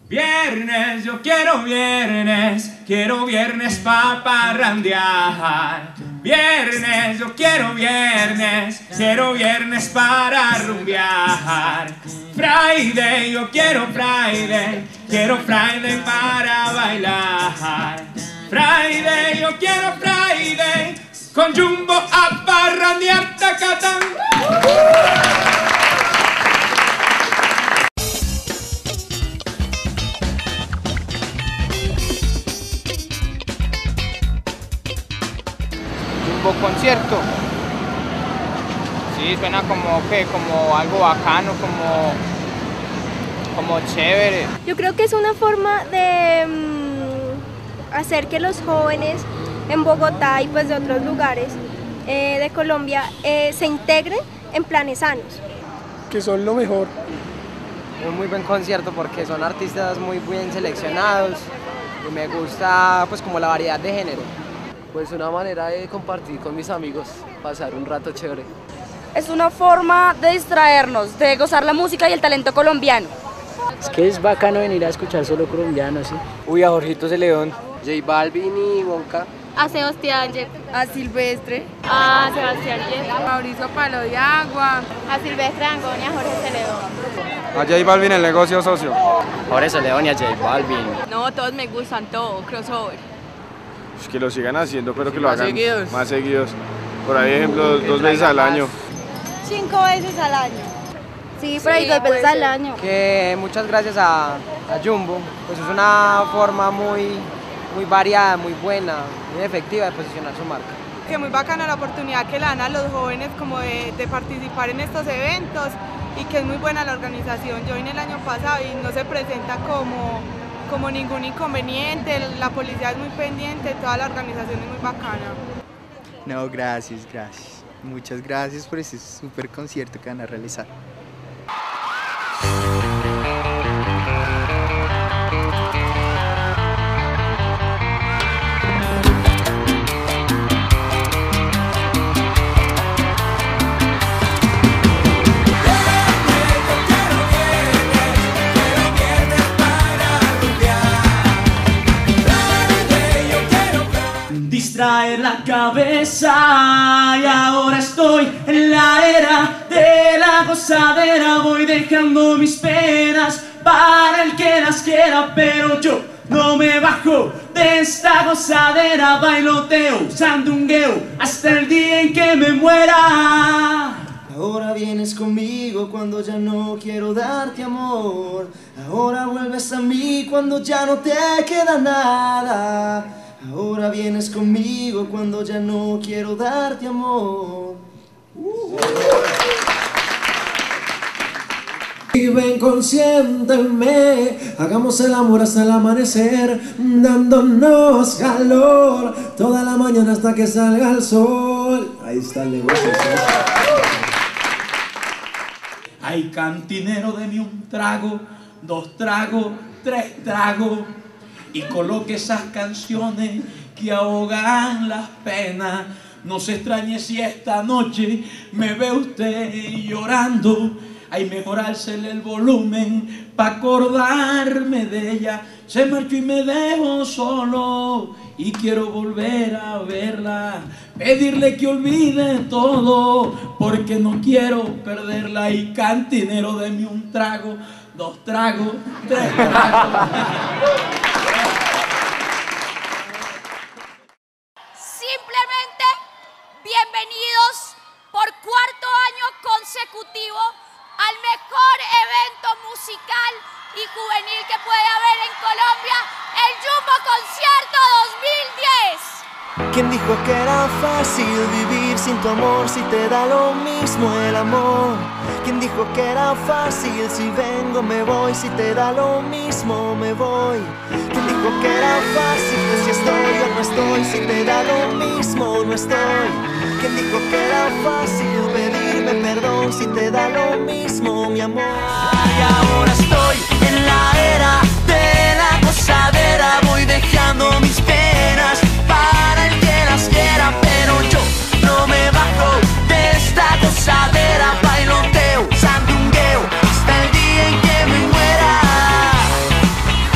Viernes, yo quiero viernes pa' parrandear. Viernes, yo quiero viernes para rumbear. Friday, yo quiero Friday para bailar. Friday, yo quiero Friday, con Jumbo a parrandear, tacatán. Concierto. Sí, suena como algo bacano, como chévere. Yo creo que es una forma de hacer que los jóvenes en Bogotá y pues de otros lugares de Colombia se integren en planes sanos. Que son lo mejor. Un muy buen concierto porque son artistas muy bien seleccionados y me gusta pues como la variedad de género. Pues una manera de compartir con mis amigos, pasar un rato chévere. Es una forma de distraernos, de gozar la música y el talento colombiano. Es que es bacano venir a escuchar solo colombianos, ¿sí? Uy, a Jorgito León, J Balvin y Wonka. A Sebastián Yep, A Silvestre, a Sebastián Yep, a Mauricio Palo de Agua, a Silvestre Dangond y a Jorge Celedón. A J Balvin, el negocio socio. Jorge Celedón y a J Balvin. No, todos me gustan, todo, crossover. Que lo sigan haciendo, pero que lo hagan seguidos. más seguidos. Por ahí, ejemplo, 2 veces al año. 5 veces al año. Sí, por ahí 2 veces al año. Que muchas gracias a Jumbo, pues es una forma muy variada, muy buena, muy efectiva de posicionar su marca. Que muy bacana la oportunidad que le dan a los jóvenes como de participar en estos eventos y que es muy buena la organización. Yo vine el año pasado y no se presenta como ningún inconveniente, la policía es muy pendiente, toda la organización es muy bacana. No, gracias. Muchas gracias por ese súper concierto que van a realizar. Distraer la cabeza y ahora estoy en la era de la gozadera. Voy dejando mis penas para el que las quiera, pero yo no me bajo de esta gozadera. Bailoteo, sandungueo hasta el día en que me muera. Ahora vienes conmigo cuando ya no quiero darte amor. Ahora vuelves a mí cuando ya no te queda nada. Ahora vienes conmigo cuando ya no quiero darte amor. Y ven, consiénteme, hagamos el amor hasta el amanecer, dándonos calor toda la mañana hasta que salga el sol. Ahí está el negocio. Ay, cantinero, deme un trago, 2 tragos, 3 tragos, y coloque esas canciones que ahogan las penas. No se extrañe si esta noche me ve usted llorando. Ay, mejorársele el volumen pa' acordarme de ella. Se marchó y me dejó solo y quiero volver a verla. Pedirle que olvide todo porque no quiero perderla. Y cantinero, deme un trago, 2 tragos, 3 tragos. Simplemente bienvenidos por 4º año consecutivo al mejor evento musical y juvenil que puede haber en Colombia, el Jumbo Concierto 2010. ¿Quién dijo que era fácil vivir sin tu amor si te da lo mismo el amor? ¿Quién dijo que era fácil si vengo me voy, si te da lo mismo me voy? ¿Quién dijo que era fácil si estoy o no estoy, si te da lo mismo no estoy? ¿Quién dijo que era fácil pedirme perdón si te da lo mismo mi amor? Y ahora estoy en la era de la gozadera, voy dejando mis penas para el que las quiera, pero yo no me bajo de esta gozadera. Bailoteo, sandungueo hasta el día en que me muera.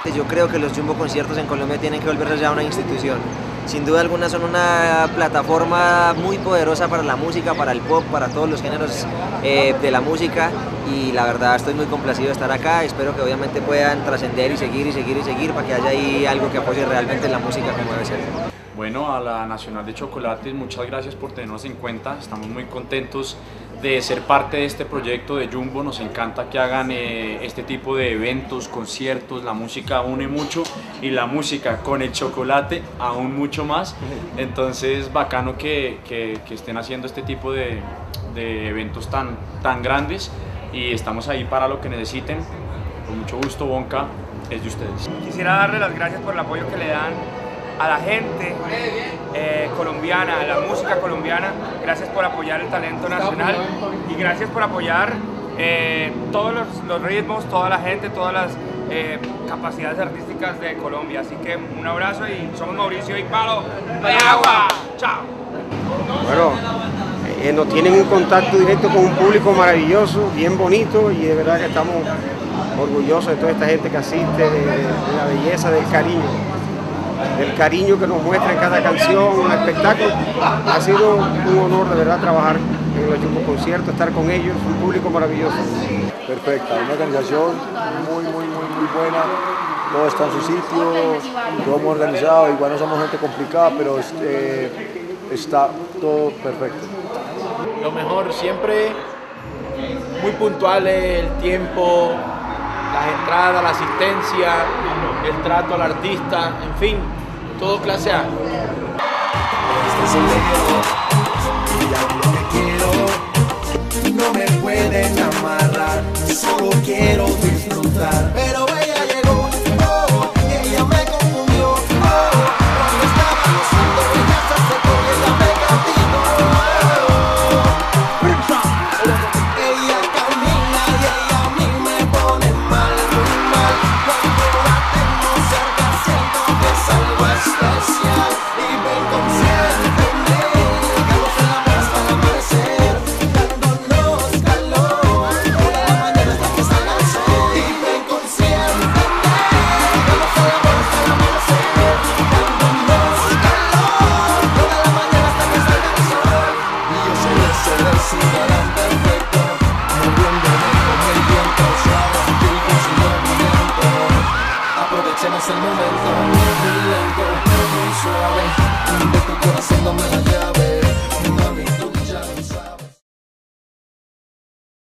que yo creo que los Jumbo Conciertos en Colombia tienen que volverse ya una institución. Sin duda alguna son una plataforma muy poderosa para la música, para el pop, para todos los géneros de la música, y la verdad estoy muy complacido de estar acá. Espero que obviamente puedan trascender y seguir para que haya ahí algo que apoye realmente la música como debe ser. Bueno, a la Nacional de Chocolates, muchas gracias por tenernos en cuenta. Estamos muy contentos de ser parte de este proyecto de Jumbo. Nos encanta que hagan este tipo de eventos, conciertos. La música une mucho y la música con el chocolate aún mucho más. Entonces, bacano que estén haciendo este tipo de eventos tan grandes, y estamos ahí para lo que necesiten. Con mucho gusto, Bonka es de ustedes. Quisiera darle las gracias por el apoyo que le dan a la gente colombiana, a la música colombiana. Gracias por apoyar el talento nacional y gracias por apoyar todos los ritmos, toda la gente, todas las capacidades artísticas de Colombia. Así que un abrazo, y somos Mauricio y Palo de Agua. Chao. Bueno, nos tienen un contacto directo con un público maravilloso, bien bonito, y de verdad que estamos orgullosos de toda esta gente que asiste, de la belleza, del cariño que nos muestra en cada canción, un espectáculo. Ha sido un honor de verdad trabajar en los Jumbo Conciertos, estar con ellos, un público maravilloso. Perfecta, una organización muy buena, todo está en su sitio, todo muy organizado. Igual no somos gente complicada, pero está todo perfecto. Lo mejor, siempre muy puntuales, el tiempo, las entradas, la asistencia, el trato al artista, en fin, todo clase A. No me pueden amarrar, solo quiero disfrutar. Pero ella llegó, oh, y ella me confundió, oh, cuando estaba gozando ella se acercó y ella me castigó, ella camina y ella a mí me pone mal, muy mal. Cuando la tengo cerca siento que es algo especial, y me consiénteme, hagamos el amor hasta el amanecer, dándonos calor, toda la mañana hasta que salga el sol. Y me consiénteme, hagamos el amor hasta el amanecer, dándonos calor, toda la mañana hasta que salga el sol. Y yo soy ese desigual perfecto, moviéndome con el viento suave y con su movimiento. Aprovechemos el momento, muy lento, muy suave.